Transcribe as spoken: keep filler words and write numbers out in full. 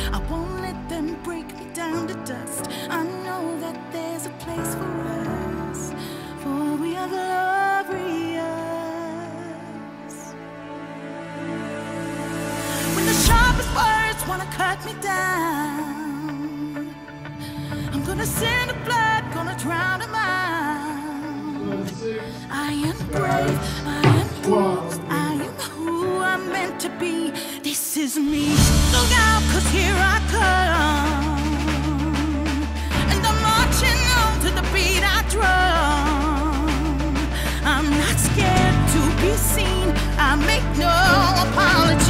I won't let them break me down to dust. I know that there's a place for us, for we are glorious. When the sharpest words wanna cut me down, I'm gonna send the blood, gonna drown them out. I am brave, I am bruised, I am who I'm meant to be. This is me. Look out, cause here I come, and I'm marching on to the beat I drum. I'm not scared to be seen, I make no apology.